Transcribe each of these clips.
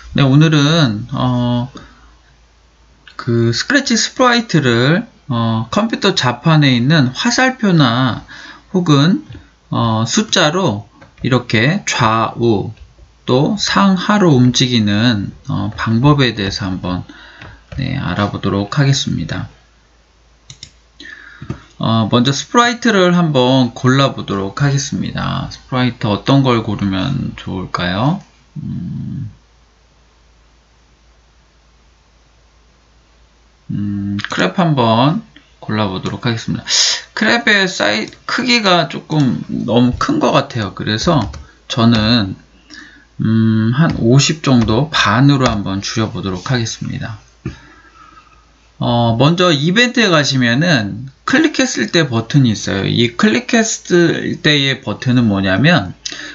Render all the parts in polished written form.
네, 오늘은 그 스크래치 스프라이트를 컴퓨터 자판에 있는 화살표나 혹은 숫자로 이렇게 좌우 또 상하로 움직이는 방법에 대해서 한번 알아보도록 하겠습니다. 먼저 스프라이트를 한번 골라보도록 하겠습니다. 스프라이트 어떤 걸 고르면 좋을까요? 크랩 한번 골라보도록 하겠습니다. 크랩의 크기가 조금 너무 큰 것 같아요. 그래서 저는 한 50 정도 반으로 한번 줄여보도록 하겠습니다. 먼저 이벤트에 가시면은 클릭했을 때 버튼이 있어요. 이 클릭했을 때의 버튼은 뭐냐면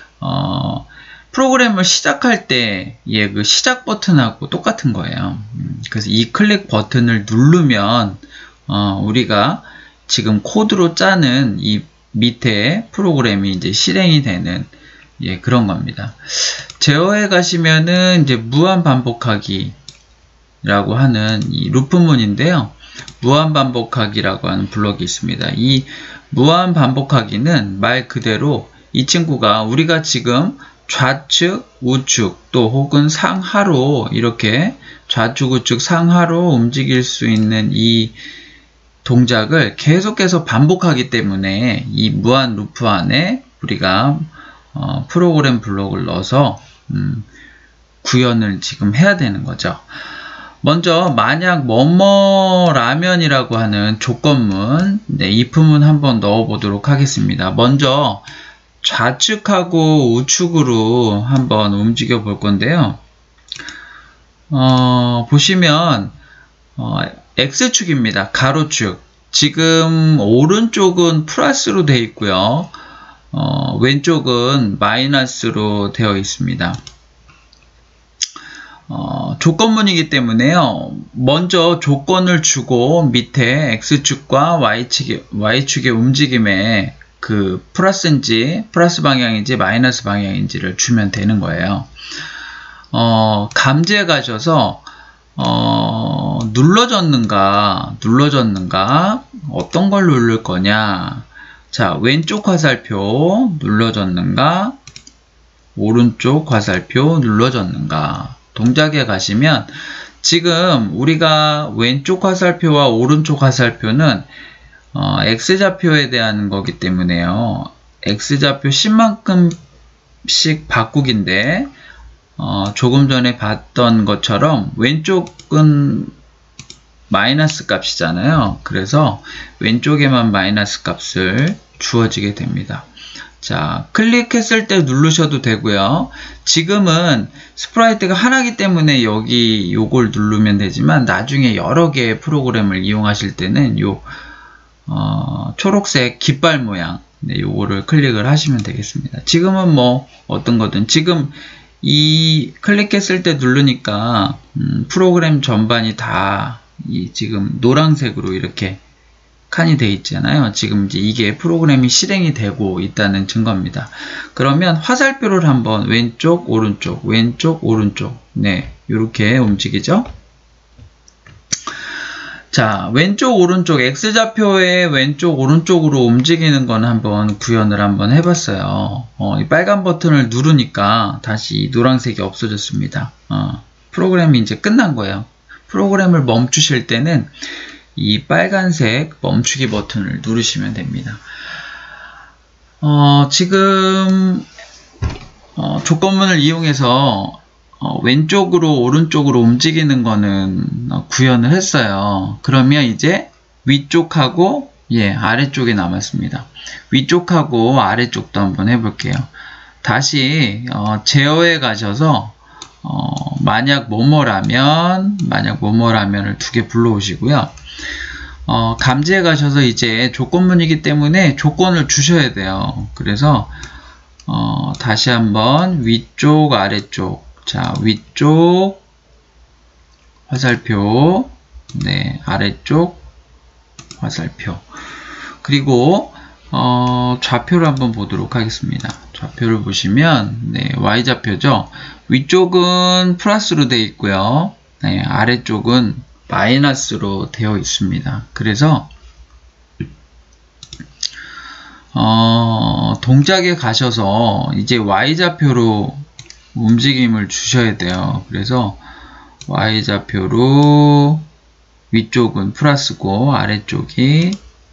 프로그램을 시작할 때 그 시작 버튼하고 똑같은 거예요. 그래서 이 클릭 버튼을 누르면 우리가 지금 코드로 짜는 이 밑에 프로그램이 이제 실행이 되는 그런 겁니다. 제어에 가시면은 이제 무한 반복하기 라고 하는 이 루프문인데요. 무한 반복하기라고 하는 블럭이 있습니다. 이 무한 반복하기는 말 그대로 이 친구가 우리가 지금 좌측, 우측 또 혹은 상하로 이렇게 좌측, 우측, 상하로 움직일 수 있는 이 동작을 계속해서 반복하기 때문에 이 무한 루프 안에 우리가 프로그램 블록을 넣어서 구현을 지금 해야 되는 거죠. 먼저 만약 뭐뭐라면이라고 하는 조건문 if문 한번 넣어 보도록 하겠습니다. 먼저 좌측하고 우측으로 한번 움직여 볼 건데요. 보시면 X축입니다. 가로축. 지금 오른쪽은 플러스로 되어 있고요. 왼쪽은 마이너스로 되어 있습니다. 조건문이기 때문에요. 먼저 조건을 주고 밑에 X축과 Y축의 움직임에 그 플러스인지 플러스 방향인지 마이너스 방향인지를 주면 되는 거예요. 감지에 가셔서 눌러졌는가 어떤 걸 누를 거냐. 자, 왼쪽 화살표 눌러졌는가 오른쪽 화살표 눌러졌는가. 동작에 가시면 지금 우리가 왼쪽 화살표와 오른쪽 화살표는 X좌표에 대한 거기 때문에요. X좌표 10만큼씩 바꾸기인데 조금 전에 봤던 것처럼 왼쪽은 마이너스 값이잖아요. 그래서 왼쪽에만 마이너스 값을 주어지게 됩니다. 자, 클릭했을 때 누르셔도 되고요. 지금은 스프라이트가 하나이기 때문에 여기 요걸 누르면 되지만 나중에 여러 개의 프로그램을 이용하실 때는 요 초록색 깃발 모양 요거를 클릭을 하시면 되겠습니다. 지금은 뭐 어떤 거든 지금 이 클릭했을 때 누르니까 프로그램 전반이 다 지금 노란색으로 이렇게 칸이 되어 있잖아요. 지금 이제 이게 프로그램이 실행이 되고 있다는 증거입니다. 그러면 화살표를 한번 왼쪽, 오른쪽, 왼쪽, 오른쪽 이렇게 움직이죠. 자, 왼쪽, 오른쪽, X좌표의 왼쪽, 오른쪽으로 움직이는 건 한번 구현을 한번 해봤어요. 이 빨간 버튼을 누르니까 다시 노란색이 없어졌습니다. 프로그램이 이제 끝난 거예요. 프로그램을 멈추실 때는 이 빨간색 멈추기 버튼을 누르시면 됩니다. 지금 조건문을 이용해서 왼쪽으로 오른쪽으로 움직이는 거는 구현을 했어요. 그러면 이제 위쪽하고 아래쪽이 남았습니다. 위쪽하고 아래쪽도 한번 해볼게요. 다시 제어에 가셔서 만약 뭐뭐라면을 두 개 불러오시고요. 감지에 가셔서 이제 조건문이기 때문에 조건을 주셔야 돼요. 그래서 다시 한번 위쪽 아래쪽, 자, 위쪽 화살표, 아래쪽 화살표, 그리고 좌표를 한번 보도록 하겠습니다. 좌표를 보시면 네, Y좌표죠. 위쪽은 플러스로 되어 있고요. 네, 아래쪽은 마이너스로 되어 있습니다. 그래서 동작에 가셔서 이제 Y좌표로 움직임을 주셔야 돼요. 그래서 Y좌표로 위쪽은 플러스고 아래쪽이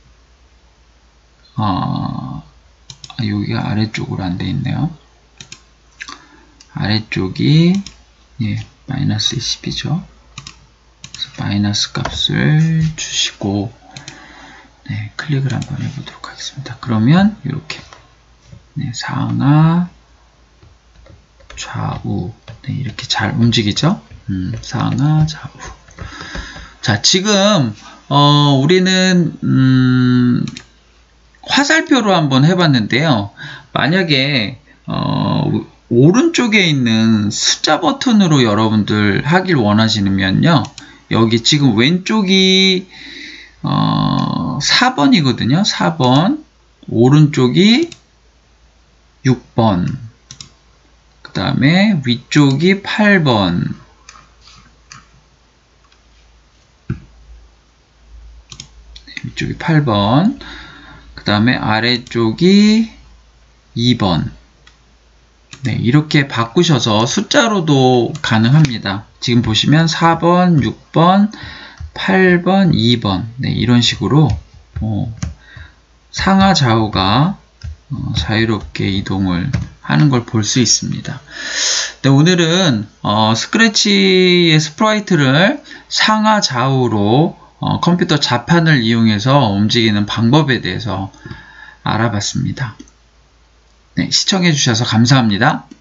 여기가 아래쪽으로 안 돼 있네요. 아래쪽이 예, 마이너스 20이죠. 그래서 마이너스 값을 주시고 네, 클릭을 한번 해보도록 하겠습니다. 그러면 이렇게 네, 상하 좌우 네, 이렇게 잘 움직이죠. 상하 좌우. 자, 지금 우리는 화살표로 한번 해봤는데요. 만약에 오른쪽에 있는 숫자 버튼으로 여러분들 하길 원하시면요. 여기 지금 왼쪽이 4번이거든요. 4번. 오른쪽이 6번. 그 다음에 위쪽이 8번. 위쪽이 8번. 그 다음에 아래쪽이 2번. 네, 이렇게 바꾸셔서 숫자로도 가능합니다. 지금 보시면 4번, 6번, 8번, 2번. 네, 이런 식으로 상하 좌우가 자유롭게 이동을 하는 걸 볼 수 있습니다. 네, 오늘은 스크래치의 스프라이트를 상하 좌우로 컴퓨터 자판을 이용해서 움직이는 방법에 대해서 알아봤습니다. 네, 시청해 주셔서 감사합니다.